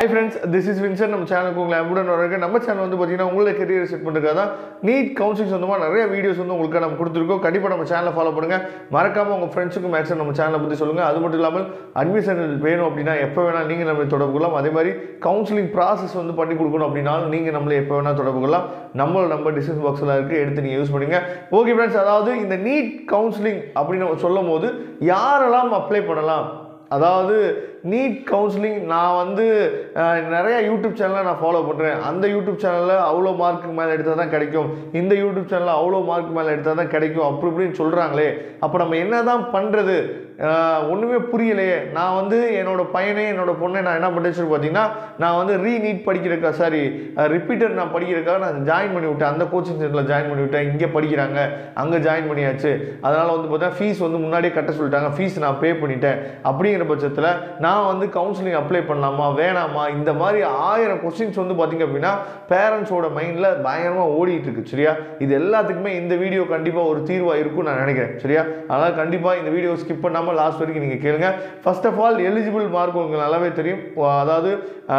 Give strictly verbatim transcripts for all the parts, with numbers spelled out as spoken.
Hi friends, this is Vincent. நம்ம சேனலுக்கு உங்களை அன்புடன் வரவேற்கிறேன். நம்ம சேனல் வந்து பார்த்தீங்கன்னா உங்களுடைய கரியர் செட் பண்ணுறதுக்காக தான் நீட் கவுன்சிலிங் சொந்தமாக நிறைய வீடியோஸ் வந்து உங்களுக்கு நம்ம கொடுத்துருக்கோம். கண்டிப்பாக நம்ம சேனலை ஃபாலோ பண்ணுங்கள். மறக்காமல் உங்கள் ஃப்ரெண்ட்ஸுக்கும் மேக்ஸிமம் நம்ம சேனலை பற்றி சொல்லுங்கள். அது மட்டும் இல்லாமல் அட்மிஷன் வேணும் அப்படின்னா எப்போ வேணால் நீங்கள் நம்மளை தொடர்பு கொள்ளலாம். அதே மாதிரி கவுன்சிலிங் ப்ராசஸ் வந்து பண்ணி கொடுக்கணும் அப்படின்னாலும் நீங்கள் நம்மளை எப்போ வேணால் தொடர்பு கொள்ளலாம். நம்மளோட நம்பர் டிஸ்கிரிப்ஷன் பாக்ஸில் இருக்குது, எடுத்து நீங்கள் யூஸ் பண்ணுங்கள். ஓகே ஃப்ரெண்ட்ஸ், அதாவது இந்த நீட் கவுன்சிலிங் அப்படின்னு சொல்லும் போது யாரெல்லாம் அப்ளை பண்ணலாம், அதாவது நீட் கவுன்சிலிங் நான் வந்து நிறையா யூடியூப் சேனலை நான் ஃபாலோ பண்ணுறேன். அந்த யூடியூப் சேனலில் அவ்வளோ மார்க்கு மேலே எடுத்தால் தான் கிடைக்கும், இந்த யூடியூப் சேனலில் அவ்வளோ மார்க் மேலே எடுத்தால் தான் கிடைக்கும் அப்படி இப்படின்னு சொல்கிறாங்களே, அப்போ நம்ம என்ன தான் பண்ணுறது, ஒன்றுமே புரியலையே. நான் வந்து என்னோடய பையனை என்னோடய பொண்ணை நான் என்ன பண்ணுறேன்னு பார்த்தீங்கன்னா, நான் வந்து ரீ நீட் படிக்கிறக்கா சாரி ரிப்பீட்டர் நான் படிக்கிறக்காக நான் ஜாயின் பண்ணி விட்டேன். அந்த கோச்சிங் சென்டரில் ஜாயின் பண்ணி விட்டேன். இங்கே படிக்கிறாங்க, அங்கே ஜாயின் பண்ணியாச்சு. அதனால் வந்து பார்த்தா ஃபீஸ் வந்து முன்னாடியே கட்ட சொல்லிட்டாங்க, ஃபீஸ் நான் பே பண்ணிட்டேன். அப்படிங்கிற பட்சத்தில் நான் வந்து கவுன்சிலிங் அப்ளை பண்ணலாமா வேணாமா, இந்த மாதிரி ஆயிரம் கொஸ்டின்ஸ் வந்து பார்த்தீங்க அப்படின்னா பேரண்ட்ஸோட மைண்டில் பயங்கரமாக ஓடிட்டு இருக்கு. சரியா, இது எல்லாத்துக்குமே இந்த வீடியோ கண்டிப்பாக ஒரு தீர்வாக இருக்கும்னு நான் நினைக்கிறேன். சரியா, அதனால் கண்டிப்பாக இந்த வீடியோ ஸ்கிப் பண்ணாமல் லாஸ்ட் வரைக்கும் நீங்கள் கேளுங்க. First of all eligible mark உங்களுக்கு நல்லாவே தெரியும். அதாவது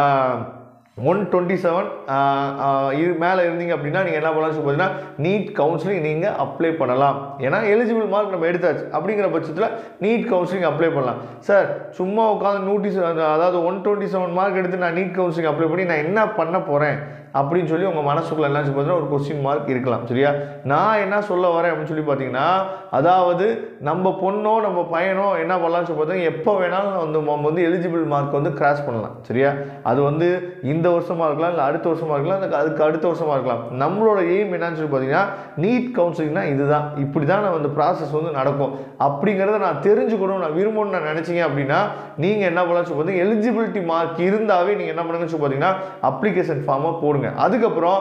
ஒன் டுவெண்ட்டி செவன் இது மேலே இருந்தீங்க அப்படின்னா நீங்கள் என்ன பண்ணலாம்னு சொல்லி பார்த்தீங்கன்னா நீட் கவுன்சிலிங் நீங்கள் அப்ளை பண்ணலாம். ஏன்னா எலிஜிபிள் மார்க் நம்ம எடுத்தாச்சு. அப்படிங்கிற பட்சத்தில் நீட் கவுன்சிலிங் அப்ளை பண்ணலாம். சார் சும்மா உட்காந்து நோட்டீஸ், அதாவது ஒன் டுவெண்ட்டி செவன் மார்க் எடுத்து நான் நீட் கவுன்சிலிங் அப்ளை பண்ணி நான் என்ன பண்ண போகிறேன் அப்படின்னு சொல்லி உங்கள் மனசுக்குள்ள என்ன சொல்லி பார்த்தீங்கன்னா ஒரு கொஸ்டின் மார்க் இருக்கலாம். சரியா, நான் என்ன சொல்ல வரேன் அப்படின்னு சொல்லி பார்த்தீங்கன்னா, அதாவது நம்ம பொண்ணோ நம்ம பையனோ என்ன பண்ணலாம்னு சொல்லி பார்த்தீங்கன்னா எப்போ வேணாலும் வந்து நம்ம வந்து எலிஜிபிள் மார்க் வந்து கிராஸ் பண்ணலாம். சரியா, அது வந்து இந்த வருஷமாக இருக்கலாம், இல்லை அடுத்த வருஷமாக இருக்கலாம், இல்லை அதுக்கு அடுத்த வருஷமாக இருக்கலாம். நம்மளோட எய்ம் என்னன்னு சொல்லி பார்த்தீங்கன்னா நீட் கவுன்சிலிங்னா இதுதான், இப்படி தான் நான் வந்து ப்ராசஸ் வந்து நடக்கும் அப்படிங்கிறத நான் தெரிஞ்சுக்கணும், நான் விரும்பணும்னு நான் நினச்சிங்க அப்படின்னா நீங்கள் என்ன பண்ணலாம்னு சொல்லி பார்த்தீங்கன்னா எலிஜிபிலிட்டி மார்க் இருந்தாவே நீங்கள் என்ன பண்ணுங்கன்னு சொல்லி பார்த்தீங்கன்னா அப்ளிகேஷன் ஃபார்மை போடுங்க. அதுக்கப்புறம்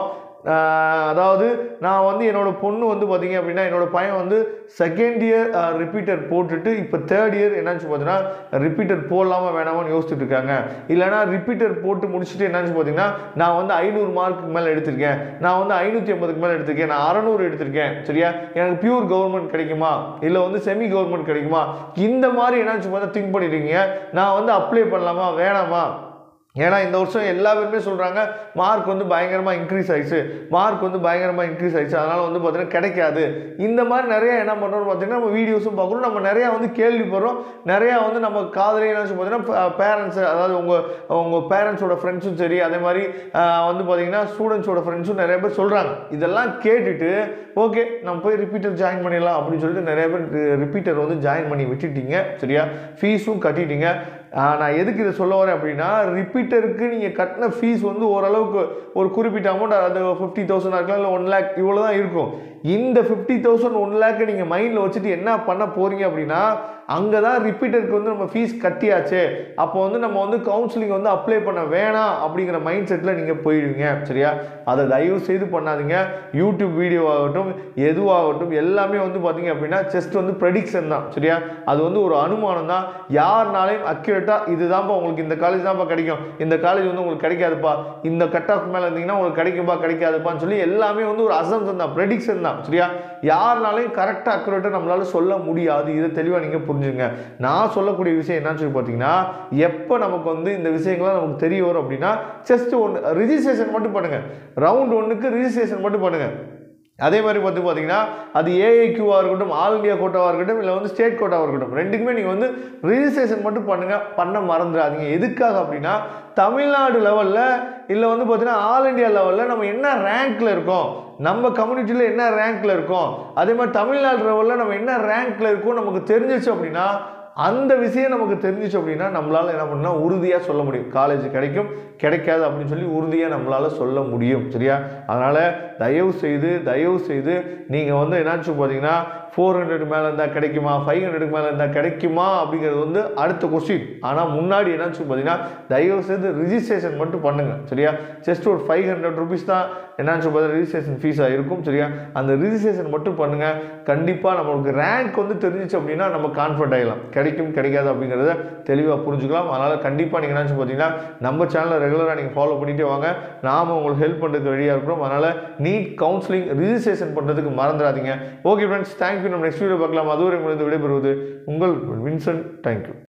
அதாவது நான் வந்து என்னோட பொண்ணு வந்து பார்த்தீங்க அப்படின்னா என்னோட பையன் வந்து செகண்ட் இயர் ரிப்பீட்டர் போட்டுட்டு இப்போ தேர்ட் இயர் என்னன்னு பார்த்தீங்கன்னா ரிப்பீட்டர் போடலாமா வேணாமான்னு யோசிச்சுட்டு இருக்காங்க. இல்லைனா ரிப்பீட்டர் போட்டு முடிச்சுட்டு என்னன்னு பார்த்தீங்கன்னா நான் வந்து ஐநூறு மார்க்குக்கு மேலே எடுத்திருக்கேன், நான் வந்து ஐநூற்றி ஐம்பதுக்கு மேலே எடுத்திருக்கேன், நான் அறநூறு எடுத்திருக்கேன். சரியா, எனக்கு பியூர் கவர்மெண்ட் கிடைக்குமா இல்லை வந்து செமி கவர்மெண்ட் கிடைக்குமா, இந்த மாதிரி என்னன்னு பார்த்தா திங்க் பண்ணிடுறீங்க. நான் வந்து அப்ளை பண்ணலாமா வேணாமா, ஏன்னா இந்த வருஷம் எல்லா பேருமே சொல்கிறாங்க மார்க் வந்து பயங்கரமாக இன்க்ரீஸ் ஆகிடுச்சு, மார்க் வந்து பயங்கரமாக இன்க்ரீஸ் ஆகிடுச்சு, அதனால் வந்து பார்த்தீங்கன்னா கிடைக்காது. இந்த மாதிரி நிறையா என்ன பண்ணுறோம்னு பார்த்தீங்கன்னா நம்ம வீடியோஸும் பார்க்குறோம், நம்ம நிறையா வந்து கேள்விப்படுறோம், நிறையா வந்து நம்ம காதலே என்ன பார்த்தீங்கன்னா பேரண்ட்ஸு, அதாவது உங்கள் உங்கள் பேரண்ட்ஸோட ஃப்ரெண்ட்ஸும் சரி, அதே மாதிரி வந்து பார்த்தீங்கன்னா ஸ்டூடெண்ட்ஸோட ஃப்ரெண்ட்ஸும் நிறைய பேர் சொல்கிறாங்க. இதெல்லாம் கேட்டுட்டு ஓகே நம்ம போய் ரிப்பீட்டர் ஜாயின் பண்ணிடலாம் அப்படின்னு சொல்லிட்டு நிறைய பேர் ரிப்பீட்டர் வந்து ஜாயின் பண்ணி விட்டுட்டீங்க. சரியா, ஃபீஸும் கட்டிட்டீங்க. நான் எதுக்கு இதை சொல்ல வரேன் அப்படின்னா, ரிப்பீட்டருக்கு நீங்கள் கட்டின ஃபீஸ் வந்து ஓரளவுக்கு ஒரு குறிப்பிட்ட அமௌண்ட், அது ஃபிஃப்டி தௌசண்ட் இருக்கலாம், இல்லை ஒன் லேக் இவ்வளோ தான் இருக்கும். இந்த ஃபிஃப்டி தௌசண்ட் ஒன் லேக்கை நீங்கள் மைண்டில் வச்சுட்டு என்ன பண்ண போகிறீங்க அப்படின்னா, அங்கே தான் ரிப்பீட்டருக்கு வந்து நம்ம ஃபீஸ் கட்டியாச்சு, அப்போ வந்து நம்ம வந்து கவுன்சிலிங் வந்து அப்ளை பண்ண வேணாம் அப்படிங்கிற மைண்ட் செட்டில் நீங்கள் போயிடுவீங்க. சரியா, அதை தயவு செய்து பண்ணாதீங்க. யூடியூப் வீடியோ ஆகட்டும் எதுவாகட்டும் எல்லாமே வந்து பார்த்தீங்க அப்படின்னா ஜஸ்ட் வந்து ப்ரெடிக்ஷன் தான். சரியா, அது வந்து ஒரு அனுமானம் தான். யாருனாலையும் அக்யூரேட்டாக இதுதான்ப்பா உங்களுக்கு இந்த காலேஜ் தான்ப்பா கிடைக்கும், இந்த காலேஜ் வந்து உங்களுக்கு கிடைக்காதுப்பா, இந்த கட் ஆஃப் மேலே இருந்தீங்கன்னா உங்களுக்கு கிடைக்கும்பா கிடைக்காதுப்பான்னு சொல்லி எல்லாமே வந்து ஒரு அசம்ஷன் தான், ப்ரெடிக்ஷன் தான். சரியா, யாருனாலையும் கரெக்டாக அக்யூரேட்டாக நம்மளால சொல்ல முடியாது. இதை தெளிவாக நீங்கள் புரிஞ்சுங்க. நான் சொல்லக்கூடிய விஷயம் என்னன்னு சொல்லி பார்த்தீங்கன்னா, எப்போ நமக்கு வந்து இந்த விஷயங்கள்லாம் நமக்கு தெரிய வரும் அப்படின்னா ஜஸ்ட் ஒன்று ரிஜிஸ்ட்ரேஷன் மட்டும் பண்ணுங்க, ரவுண்ட் ஒன்றுக்கு ரிஜிஸ்ட்ரேஷன் மட்டும் பண்ணுங்க. அதே மாதிரி பார்த்து பார்த்தீங்கன்னா அது ஏஐக்யூவாக இருக்கட்டும், ஆல் இண்டியா கோட்டாவாக இருக்கட்டும், இல்லை வந்து ஸ்டேட் கோட்டாவாக இருக்கட்டும், ரெண்டுக்குமே நீங்கள் வந்து ரிஜிஸ்ட்ரேஷன் மட்டும் பண்ணுங்கள், பண்ண மறந்துடாதீங்க. எதுக்காக அப்படின்னா தமிழ்நாடு லெவலில் இல்லை வந்து பார்த்தீங்கன்னா ஆல் இண்டியா லெவலில் நம்ம என்ன ரேங்க்கில் இருக்கோம், நம்ம கம்யூனிட்டியில் என்ன ரேங்க்கில் இருக்கோம், அதே மாதிரி தமிழ்நாடு லெவலில் நம்ம என்ன ரேங்க்கில் இருக்கோம் நமக்கு தெரிஞ்சிச்சு அப்படின்னா, அந்த விஷயம் நமக்கு தெரிஞ்சிச்சு அப்படின்னா நம்மளால் என்ன பண்ணால் உறுதியாக சொல்ல முடியும் காலேஜ் கிடைக்கும் கிடைக்காது அப்படின்னு சொல்லி உறுதியாக நம்மளால் சொல்ல முடியும். சரியா, அதனால் தயவு செய்து தயவு செய்து நீங்கள் வந்து என்னாச்சு பார்த்தீங்கன்னா ஃபோர் ஹண்ட்ரட் மேலே இருந்தால் கிடைக்குமா, ஃபைவ் ஹண்ட்ரடுக்கு மேலே இருந்தால் கிடைக்குமா அப்படிங்கிறது வந்து அடுத்த கொஸ்டின். ஆனால் முன்னாடி என்னாச்சு பார்த்தீங்கன்னா தயவு செய்து ரிஜிஸ்ட்ரேஷன் மட்டும் பண்ணுங்கள். சரியா, ஜஸ்ட் ஒரு ஃபைவ் ஹண்ட்ரட் ருபீஸ் தான் என்னாச்சு பார்த்தீங்கன்னா ரிஜிஸ்ட்ரேஷன் ஃபீஸாக இருக்கும். சரியா, அந்த ரிஜிஸ்ட்ரேஷன் மட்டும் பண்ணுங்கள். கண்டிப்பாக நம்மளுக்கு ரேங்க் வந்து தெரிஞ்சிச்சு அப்படின்னா நம்ம கான்ஃபிடென்ட் ஆகிடலாம், கிடைக்கும் கிடைக்காது அப்படிங்கிறத தெளிவாக புரிஞ்சுக்கலாம். அதனால் கண்டிப்பாக நீங்கள் என்னாச்சு பார்த்தீங்கன்னா நம்ம சேனலை ரெகுலராக நீங்கள் ஃபாலோ பண்ணிகிட்டே வாங்க, நாம் உங்களுக்கு ஹெல்ப் பண்ணுறதுக்கு ரெடியாக இருக்கிறோம். அதனால் நீட் கவுன்சிலிங் ரிஜிஸ்ட்ரேஷன் பண்ணுறதுக்கு மறந்துடாதீங்க. Okay friends, thank you. நம்ம நெக்ஸ்ட் வீடியோ பார்க்கலாம். அதுவரை உங்களுக்கு விடைபெறுவது உங்கள் வின்சென்ட். தேங்க்யூ.